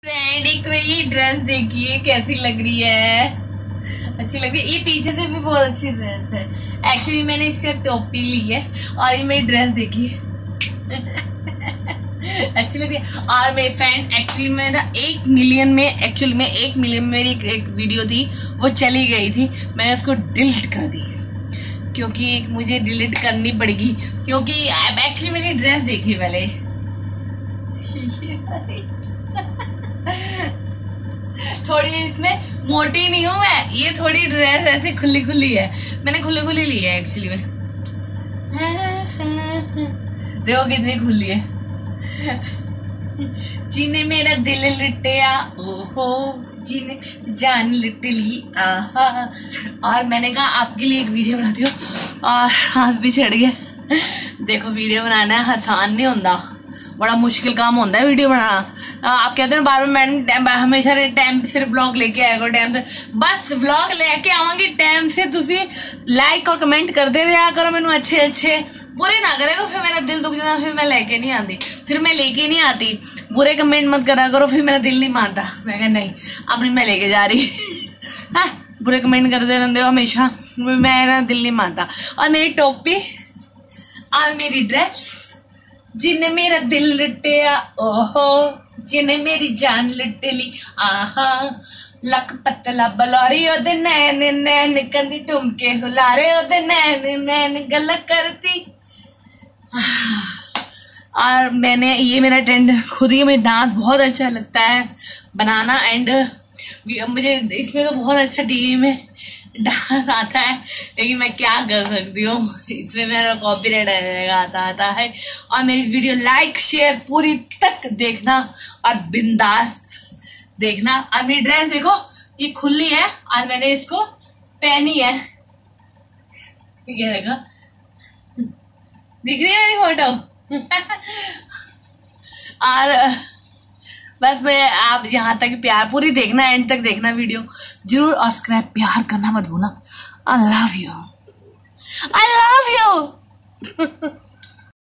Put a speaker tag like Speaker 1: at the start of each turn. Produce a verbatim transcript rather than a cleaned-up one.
Speaker 1: Friend एक तो ये ड्रेस देखिए कैसी लग रही है, अच्छी लग रही है। ये पीछे से भी बहुत अच्छी ड्रेस है। एक्चुअली मैंने इसका टोपी ली है और ये मेरी ड्रेस देखिए अच्छी लग रही है। और मेरे फ्रेंड एक्चुअली मेरा एक मिलियन में एक्चुअली में एक मिलियन में मेरी एक, एक वीडियो थी, वो चली गई थी। मैंने उसको डिलीट कर दी क्योंकि मुझे डिलीट करनी पड़ेगी, क्योंकि एक्चुअली मेरी ड्रेस देखी पहले थोड़ी इसमें मोटी नहीं हूँ मैं, ये थोड़ी ड्रेस ऐसे खुली खुली है, मैंने खुली खुली ली है एक्चुअली में। देखो कितनी खुली है। जिन्हें मेरा दिल लिटिया ओहो, जिन्हें जान लिट ली आहा। और मैंने कहा आपके लिए एक वीडियो बनाती हूँ और हाथ भी चढ़ गया। देखो वीडियो बनाना आसान नहीं होता, बड़ा मुश्किल काम होता है वीडियो बनाना। आप कहते हैं बार बार मैडम हमेशा टाइम पे सिर्फ व्लॉग लेके आया करो, टाइम से बस व्लॉग लेके आवांगी टाइम से। तुसी लाइक और कमेंट करते रहा करो मैनू अच्छे अच्छे, बुरे ना करे तो फिर मेरा दिल दुख जाना, फिर मैं लेके नहीं आती, फिर मैं लेके नहीं आती। बुरे कमेंट मत करा करो, फिर मेरा दिल नहीं मानता। मैं कहा नहीं अब नहीं मैं लेके जा रही हाँ, बुरे कमेंट करते रहते हो हमेशा, मेरा दिल नहीं मानता। और मेरी टोपी और मेरी ड्रेस, जिन्हें मेरा दिल लुटिया ओहो, जिन्हें मेरी जान लुट ली आहा। लक पतला बलौरी ओदे नैन नैन कंदी टुमके हुलारे ओदे नैन नैन गल करती। और मैंने ये मेरा ट्रेंड खुद ही, मुझे डांस बहुत अच्छा लगता है बनाना, एंड मुझे इसमें तो बहुत अच्छा टीवी में डांस आता है, लेकिन मैं क्या कर सकती हूँ, इसमें मेरा कॉपीराइट आता आता है। और मेरी वीडियो लाइक शेयर पूरी तक देखना और बिंदास देखना। और मेरी ड्रेस देखो ये खुली है और मैंने इसको पहनी है, ये देखो दिख रही है मेरी फोटो और बस मैं आप यहाँ तक प्यार पूरी देखना, एंड तक देखना वीडियो जरूर, और सब्सक्राइब प्यार करना मत भूलना। I love you, I love you